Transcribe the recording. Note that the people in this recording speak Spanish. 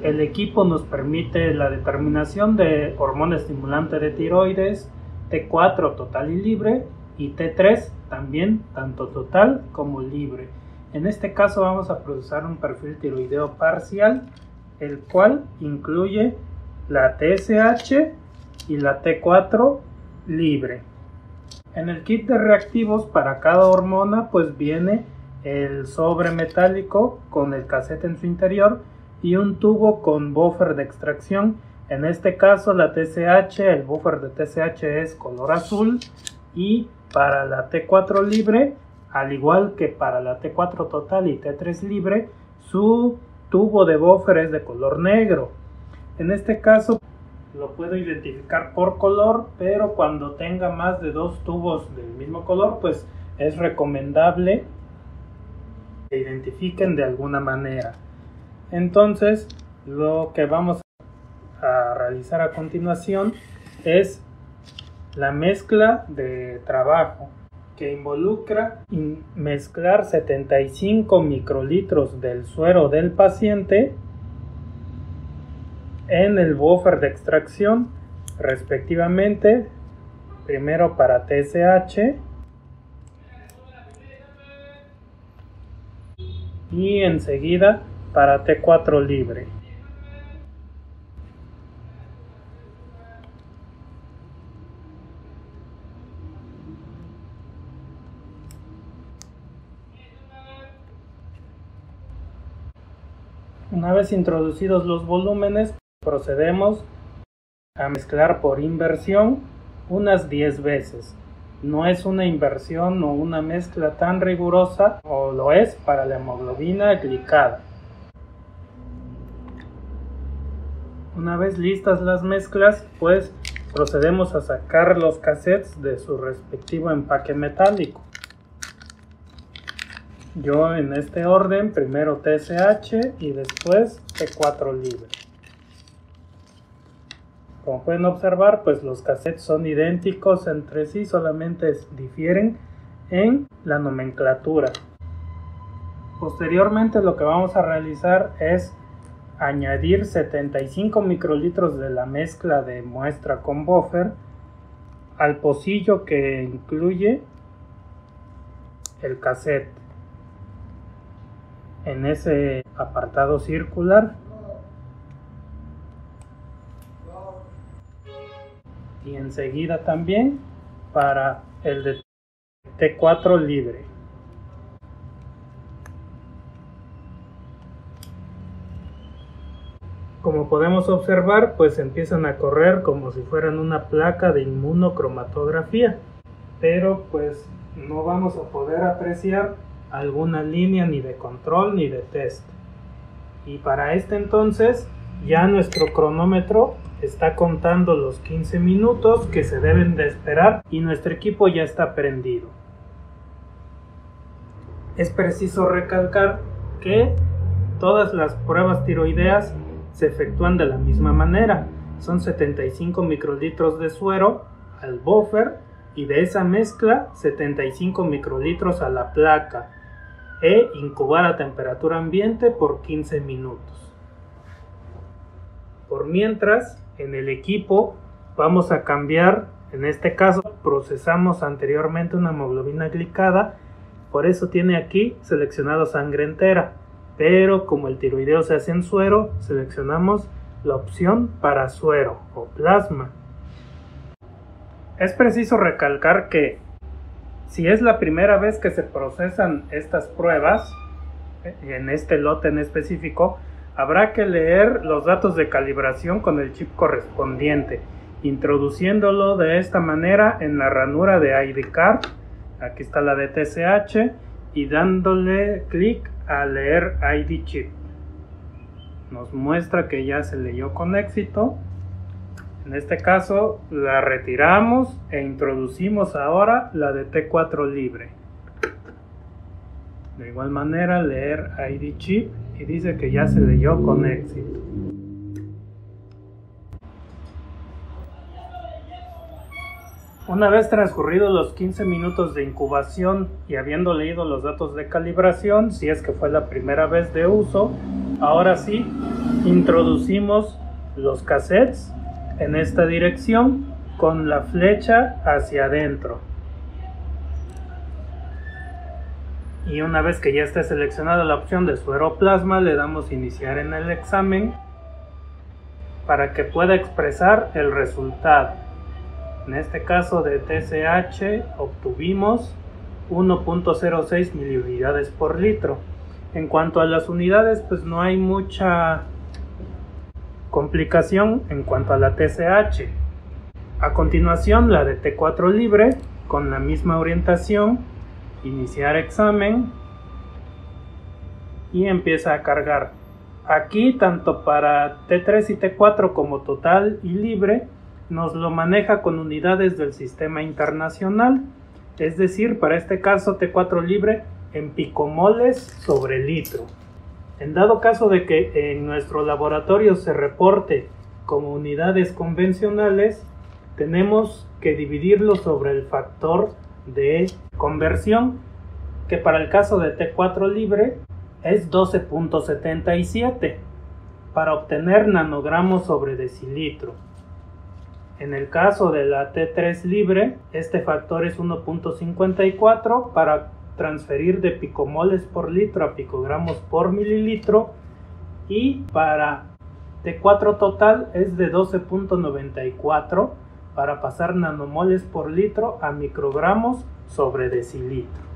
el equipo nos permite la determinación de hormona estimulante de tiroides, T4 total y libre, y T3 también, tanto total como libre. En este caso vamos a procesar un perfil tiroideo parcial, el cual incluye la TSH y la T4 libre. En el kit de reactivos para cada hormona pues viene el sobre metálico con el cassette en su interior y un tubo con buffer de extracción. En este caso la TSH, el buffer de TSH es color azul, y para la T4 libre, al igual que para la T4 total y T3 libre, su tubo de buffer es de color negro. En este caso lo puedo identificar por color, pero cuando tenga más de 2 tubos del mismo color, pues es recomendable que identifiquen de alguna manera. Entonces, lo que vamos a realizar a continuación es la mezcla de trabajo, que involucra mezclar 75 microlitros del suero del paciente en el buffer de extracción, respectivamente, primero para TSH y enseguida para T4 libre. Una vez introducidos los volúmenes, procedemos a mezclar por inversión unas 10 veces. No es una inversión o una mezcla tan rigurosa, o lo es para la hemoglobina glicada. Una vez listas las mezclas, pues procedemos a sacar los cassettes de su respectivo empaque metálico. Yo en este orden, primero TSH y después T4 libre. Como pueden observar, pues los cassettes son idénticos entre sí, solamente difieren en la nomenclatura. Posteriormente lo que vamos a realizar es añadir 75 microlitros de la mezcla de muestra con buffer al pocillo que incluye el cassette. En ese apartado circular, y enseguida también para el de T4 libre. Como podemos observar, pues empiezan a correr como si fueran una placa de inmunocromatografía, pero pues no vamos a poder apreciar alguna línea ni de control ni de test. Y para este entonces ya nuestro cronómetro está contando los 15 minutos que se deben de esperar y nuestro equipo ya está prendido. Es preciso recalcar que todas las pruebas tiroideas se efectúan de la misma manera. Son 75 microlitros de suero al buffer y de esa mezcla 75 microlitros a la placa e incubar a temperatura ambiente por 15 minutos. Por mientras, en el equipo vamos a cambiar, en este caso procesamos anteriormente una hemoglobina glicada, por eso tiene aquí seleccionado sangre entera, pero como el tiroideo se hace en suero, seleccionamos la opción para suero o plasma. Es preciso recalcar que si es la primera vez que se procesan estas pruebas, en este lote en específico, habrá que leer los datos de calibración con el chip correspondiente, introduciéndolo de esta manera en la ranura de ID card, aquí está la de TSH, y dándole clic a leer ID chip. Nos muestra que ya se leyó con éxito. En este caso la retiramos e introducimos ahora la de T4 libre. De igual manera leer ID chip y dice que ya se leyó con éxito. Una vez transcurridos los 15 minutos de incubación y habiendo leído los datos de calibración, si es que fue la primera vez de uso, Ahora sí, introducimos los cassettes en esta dirección con la flecha hacia adentro. Y una vez que ya esté seleccionada la opción de sueroplasma, le damos iniciar en el examen para que pueda expresar el resultado. En este caso de TSH obtuvimos 1.06 miliunidades por litro. En cuanto a las unidades, pues no hay mucha complicación en cuanto a la TSH. A continuación, la de T4 libre con la misma orientación, iniciar examen y empieza a cargar. Aquí tanto para T3 y T4 como total y libre nos lo maneja con unidades del sistema internacional, es decir, para este caso T4 libre en picomoles sobre litro. En dado caso de que en nuestro laboratorio se reporte como unidades convencionales, tenemos que dividirlo sobre el factor de conversión, que para el caso de T4 libre es 12.77 para obtener nanogramos sobre decilitro. En el caso de la T3 libre, este factor es 1.54 para transferir de picomoles por litro a picogramos por mililitro, y para T4 total es de 12.94 para pasar nanomoles por litro a microgramos sobre decilitro.